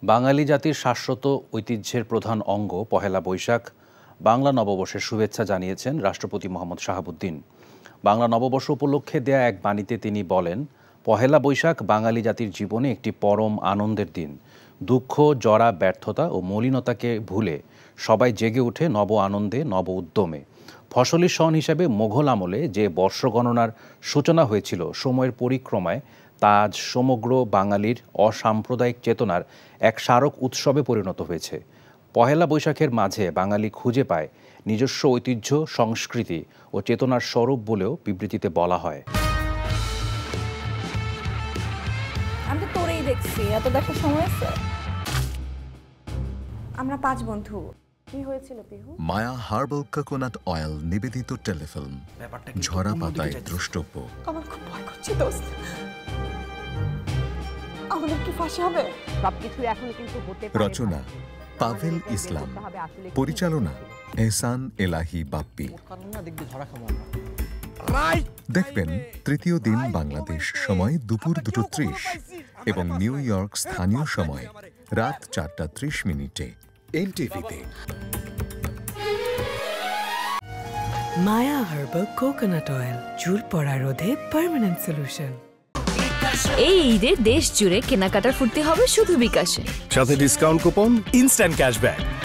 বাঙালি জাতির শাশ্বত ঐতিহ্যের প্রধান অঙ্গ পহেলা বৈশাখ বাংলা নববর্ষের শুভেচ্ছা জানিয়েছেন রাষ্ট্রপতি মোহাম্মদ শাহাবুদ্দিন। বাংলা নববর্ষ উপলক্ষে দেয়া এক বাণীতে তিনি বলেন, পহেলা বৈশাখ বাঙালি জাতির জীবনে একটি পরম আনন্দের দিন। দুঃখ, জরা, ব্যর্থতা ও মলিনতাকে ভুলে সবাই জেগে ওঠে নব আনন্দে, নব উদ্যমে। ফসলি সন হিসেবে মোঘল আমলে যে বর্ষগণনার সূচনা হয়েছিল সময়ের পরিক্রমায়, তা আজ সমগ্র বাঙালির অসাম্প্রদায়িক চেতনার এক স্মারক উৎসবে পরিণত হয়েছে। পহেলা বৈশাখের মাঝে বাঙালি খুঁজে পায় নিজস্ব ঐতিহ্য, সংস্কৃতি ও চেতনার স্বরূপ বলেও বিবৃতিতে বলা হয়। আমি তো তোরেই দেখছি, এত দেখার সময় আছে? আমরা 5 বন্ধু। কি হয়েছিল Pihu? Maya herbal coconut oil নিবেদিত টেলিফিল্ম, ঝরা পাতায় দ্রষ্টব্য। আমার খুব ভয় করছে দোস্ত, আমাদের কি ফাঁসি হবে? সবকিছু এখন কিন্তু হতে পারে। রচনা পাভেল ইসলাম, পরিচালনা এহসান এলাহি বাপ্পি। দেখবেন তৃতীয় দিন বাংলাদেশ সময় দুপুর 2:30 এবং নিউ ইয়র্ক স্থানীয় সময় রাত 4:30 NTV-তে। মায়া হার্বাল কোকোনাট অয়েল, চুল পড়া রোধে পার্মানেন্ট সলিউশন। এই ঈদে দেশ জুড়ে কেনাকাটার ফুর্তি হবে শুধু বিকাশে, সাথে ডিসকাউন্ট কুপন, ইনস্ট্যান্ট ক্যাশব্যাক।